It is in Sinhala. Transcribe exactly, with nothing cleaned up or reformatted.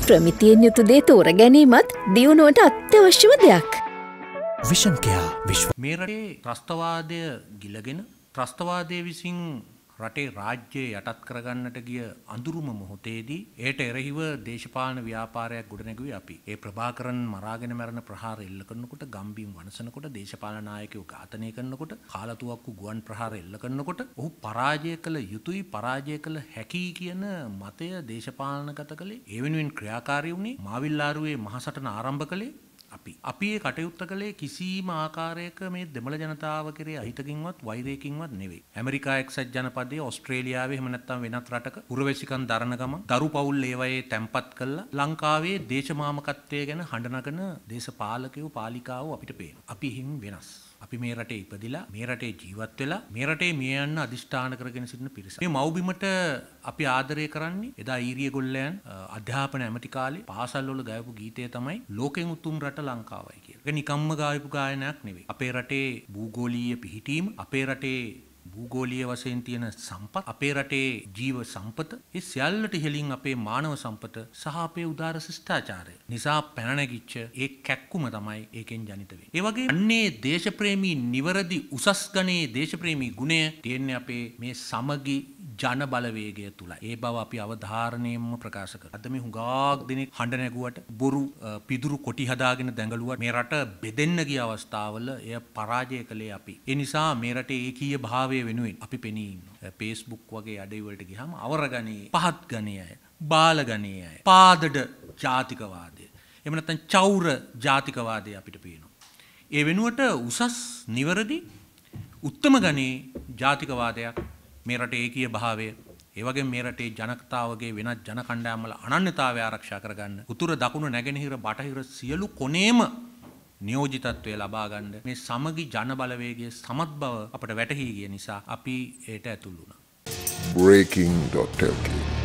ප්‍රමිතියෙන් යුතු දේ තෝර ගැනීමත් දියුණුවට අත්‍යවශ්‍යම දෙයක්. විෂන් කෙයා විශ්ව මේ රටේ ත්‍රස්තවාදය ගිලගෙන ත්‍රස්තවාදයේ විසින් රටේ රාජ්‍යය යටත් කරගන්නට ගිය අඳුරුම මොහොතේදී ඒට එරෙහිව දේශපාලන ව්‍යාපාරයක් ගොඩනැගුවේ අපි. ඒ ප්‍රභාකරන් මරාගෙන මරන ප්‍රහාර එල්ල කරනකොට, ගම්බිම් වනසනකොට, දේශපාලන නායකයෝ ඝාතනය කරනකොට, කාලතුවක්කු ගුවන් ප්‍රහාර එල්ල කරනකොට ඔහු පරාජය කළ යුතුයි, පරාජය කළ හැකි කියන මතය දේශපාලනගත කළේ. ඒ වෙනුවෙන් ක්‍රියාකාරී වුණේ මාවිල්ලාරුවේ මහසටන ආරම්භ කළේ අපි. අපි ඒ කටයුත්ත කළේ කිසිම ආකාරයක මේ දෙමළ ජනතාව කෙරේ අහිතකින්වත් වෛරයකින්වත් නෙවෙයි. ඇමරිකා එක්සත් ජනපදයේ, ඕස්ට්‍රේලියාවේ එහෙම නැත්නම් වෙනත් රටක පුරවැසිකම් දරන ගමන් දරු පවුල් ඒවයේ තැම්පත් කළා ලංකාවේ දේශමාමකත්වය ගැන හඬ නගන දේශපාලකයෝ පාලිකාවෝ අපිට පේනවා. අපි හින් වෙනස්. අපි මේ රටේ ඉපදිලා මේ රටේ ජීවත් වෙලා මේ රටේ මිය යන්න අදිෂ්ඨාන කරගෙන සිටින පිරිස. මේ මව්බිමට අපි ආදරය කරන්නේ එදා ඊරිය ගොල්ලයන් අධ්‍යාපන ඇමති කාලේ පාසල් වල ගායපු ගීතය තමයි ලෝකෙන් උතුම් රට ලංකාවයි කියලා. ඒක නිකම්ම ගායපු ගායනයක් නෙවෙයි. අපේ රටේ භූගෝලීය පිහිටීම, අපේ රටේ භූගෝලීය වශයෙන් තියෙන සම්පත්, අපේ රටේ ජීව සම්පත, ඒ සියල්ලට ඉහළින් අපේ මානව සම්පත සහ අපේ උදාර ශිෂ්ටාචාරය නිසා පැන නැගිච්ච ඒ කැක්කුම තමයි ඒකෙන් ජනිත වෙන්නේ. ඒ වගේ අන්නේ දේශප්‍රේමී නිවරදි උසස් ගණේ දේශප්‍රේමී ගුණය තියෙන්නේ අපේ මේ සමගි ජන බලවේගය තුලයි. ඒ බව අපි අවධාරණයෙන්ම ප්‍රකාශ කරනවා. අද මේ හුඟක් දෙනෙක් හඬ නැගුවට, බොරු පිදුරු කොටි හදාගෙන දැඟලුවට මේ රට බෙදෙන්න ගිය අවස්ථාවල එය පරාජය කළේ අපි. ඒ නිසා මේ රටේ ඒකීය භාවය වෙනුවෙන් අපි පෙනී ඉන්නවා. Facebook වගේ අඩවි වලට ගියාම අවරගණේ, පහත් ගණේ අය, බාල ගණේ අය, පාදඩ ජාතිකවාදය, එහෙම නැත්නම් චෞර ජාතිකවාදය අපිට පේනවා. ඒ වෙනුවට උසස් නිවරදි උත්තම ගණේ ජාතිකවාදයක්, මේ රටේ ඒකීය භාවය, ඒ වගේම මේ රටේ ජනතාවගේ වෙනත් ජන කණ්ඩායම් වල අනන්‍යතාවය ආරක්ෂා කරගන්න, උතුර දකුණ නැගෙනහිර බටහිර සියලු කොනේම නියෝජිතත්වය ලබා ගන්න මේ සමගි ජන බලවේගයේ සමත් බව අපට වැටහි ගිය නිසා අපි ඒට ඇතුළු වුණා. breaking dot l k